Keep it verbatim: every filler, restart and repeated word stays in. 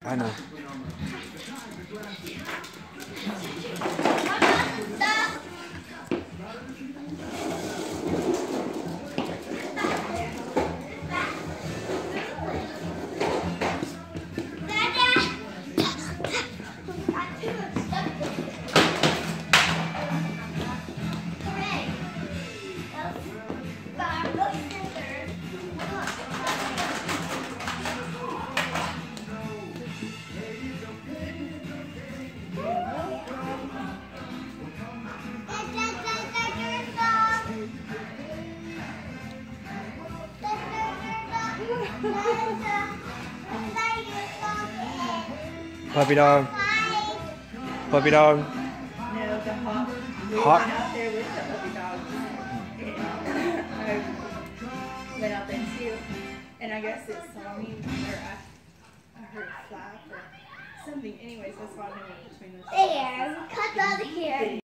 I know. Puppy dog. Puppy dog. No, the hawk. We Hawk? went out there with the puppy dogs. And I went out there too. And I guess it saw me, or I, I heard a flap or something. Anyways, that's why I went between those. There, cut out of here.